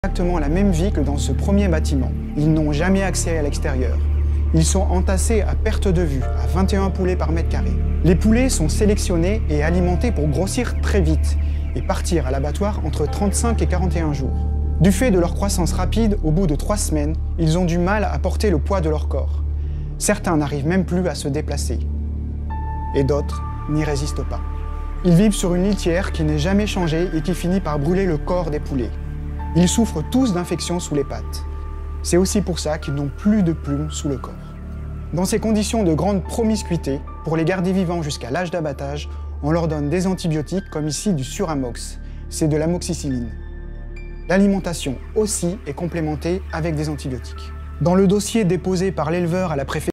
exactement la même vie que dans ce premier bâtiment. Ils n'ont jamais accès à l'extérieur. Ils sont entassés à perte de vue, à 21 poulets par mètre carré. Les poulets sont sélectionnés et alimentés pour grossir très vite et partir à l'abattoir entre 35 et 41 jours. Du fait de leur croissance rapide, au bout de 3 semaines, ils ont du mal à porter le poids de leur corps. Certains n'arrivent même plus à se déplacer. Et d'autres n'y résistent pas. Ils vivent sur une litière qui n'est jamais changée et qui finit par brûler le corps des poulets. Ils souffrent tous d'infections sous les pattes. C'est aussi pour ça qu'ils n'ont plus de plumes sous le corps. Dans ces conditions de grande promiscuité, pour les garder vivants jusqu'à l'âge d'abattage, on leur donne des antibiotiques comme ici du Suramox, c'est de l'amoxicilline. L'alimentation aussi est complémentée avec des antibiotiques. Dans le dossier déposé par l'éleveur à la préfecture,